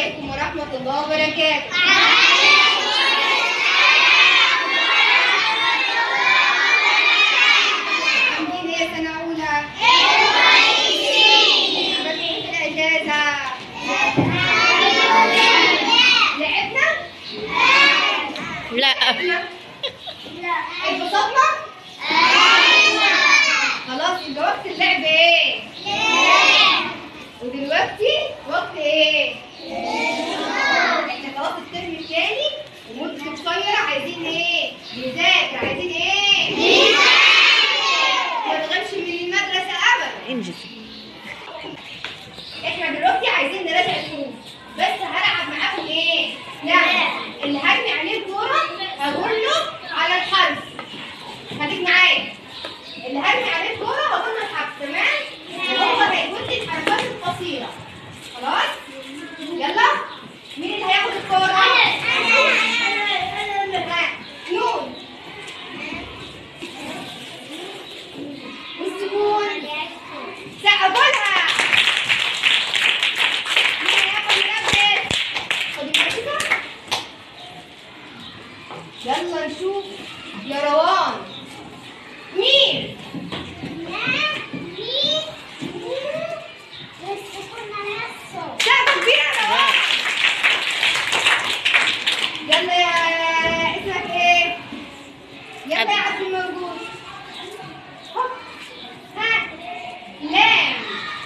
عليكم ورحمة الله وبركاته. عاملين ايه يا سنة أولى؟ كويسين. عملتوا ايه في الأجازة؟ لعبنا؟ لا. اتبسطنا؟ خلاص يبقى وقت اللعب ايه؟ ودلوقتي وقت ايه؟ احنا خلاص الترم الثاني ومدة قصيرة، عايزين ايه؟ نذاكر. عايزين ايه؟ ما تغيبش من المدرسة أبدا. انجز. احنا دلوقتي عايزين نراجع الحروف، بس هلعب معاكم ايه؟ لعبة. اللي هرمي عليه الكورة هقول له على الحرف. خليك معايا. اللي هرمي عليه الكورة هقول له الحرف، تمام؟ وهو هيقول لي الحركات القصيرة. خلاص؟ يلا. مين اللي هياخد الكورة؟ نون. والسكون. سأقولها. مين هياخد المنبه؟ خد المنبه. يلا نشوف يا روان. مين؟ سقفة كبيرة يا روان. يلا يا اسمك ايه؟ يلا يا عبد الموجود. ها. لام.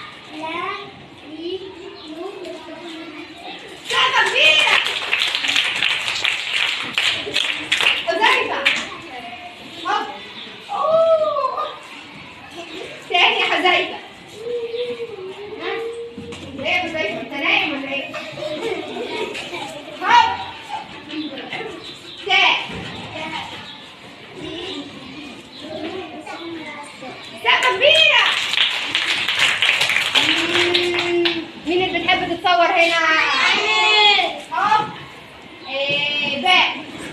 سقفة كبيرة. حذيفة. هوب. اوه. تاني يا حذيفة. ها؟ ايه يا حذيفة؟ انت نايم ولا ايه؟ هوب. تاء. سقفة كبيرة. مين اللي بتحب تتصور هنا؟ هوب. باء.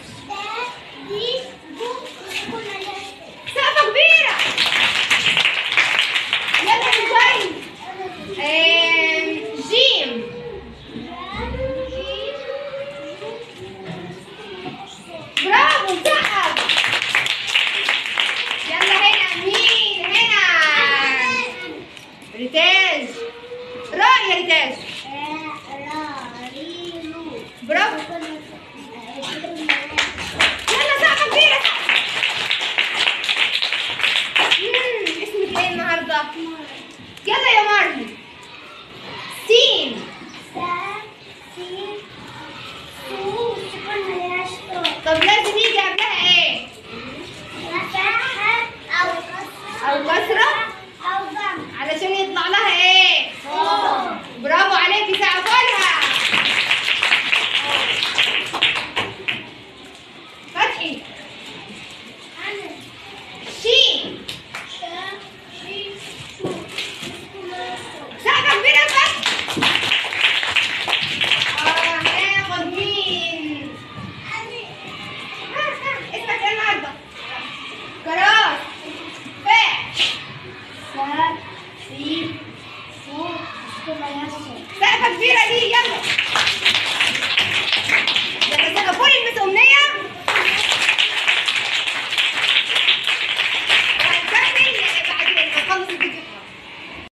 سقفة كبيرة. يلا يا جاي. جيم. برافو سقف. يلا هنا. مين هنا؟ ريتاج. راء يا ريتاج. برافو. يلا سقفة كبيرة. اسمك ايه النهارده؟ يلا يا مريم. سين. طب لازم يجي قبلها ايه؟ أو كسرة علشان يطلع لها ايه؟ برافو عليكي. سقفولها. فتحي. شين. سقفة كبيرة يا فتحي. هناخد مين؟ اسمك ايه النهارده؟ كراس. فاء. سقفة كبيرة دي. يلا.